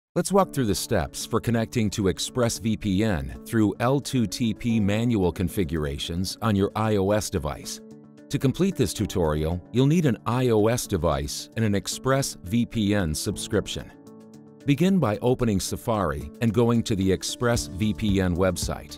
Let's walk through the steps for connecting to ExpressVPN through L2TP manual configurations on your iOS device. To complete this tutorial, you'll need an iOS device and an ExpressVPN subscription. Begin by opening Safari and going to the ExpressVPN website.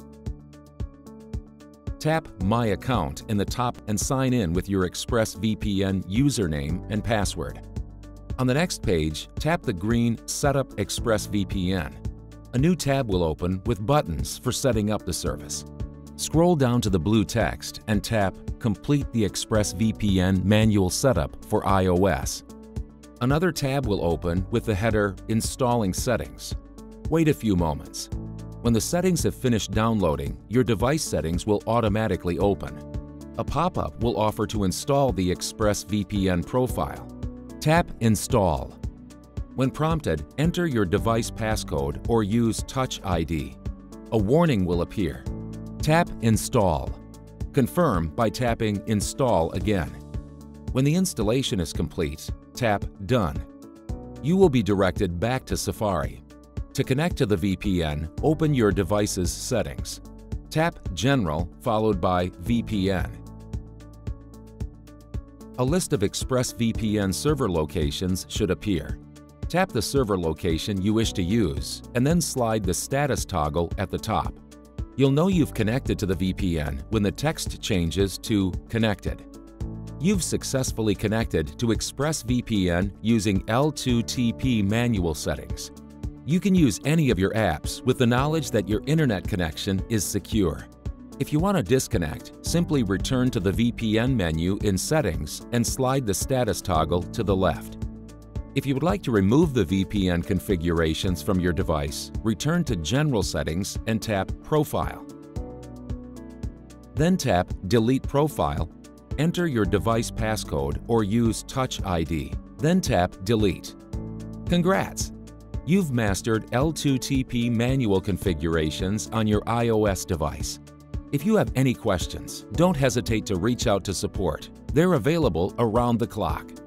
Tap My Account in the top and sign in with your ExpressVPN username and password. On the next page, tap the green Set up ExpressVPN. A new tab will open with buttons for setting up the service. Scroll down to the blue text and tap Complete the ExpressVPN manual setup for iOS. Another tab will open with the header Installing Settings. Wait a few moments. When the settings have finished downloading, your device settings will automatically open. A pop-up will offer to install the ExpressVPN profile. Tap Install. When prompted, enter your device passcode or use Touch ID. A warning will appear. Tap Install. Confirm by tapping Install again. When the installation is complete, tap Done. You will be directed back to Safari. To connect to the VPN, open your device's settings. Tap General followed by VPN. A list of ExpressVPN server locations should appear. Tap the server location you wish to use and then slide the status toggle at the top. You'll know you've connected to the VPN when the text changes to Connected. You've successfully connected to ExpressVPN using L2TP manual settings. You can use any of your apps with the knowledge that your internet connection is secure. If you want to disconnect, simply return to the VPN menu in Settings and slide the status toggle to the left. If you would like to remove the VPN configurations from your device, return to General Settings and tap Profile. Then tap Delete Profile, enter your device passcode or use Touch ID, then tap Delete. Congrats! You've mastered L2TP manual configurations on your iOS device. If you have any questions, don't hesitate to reach out to support. They're available around the clock.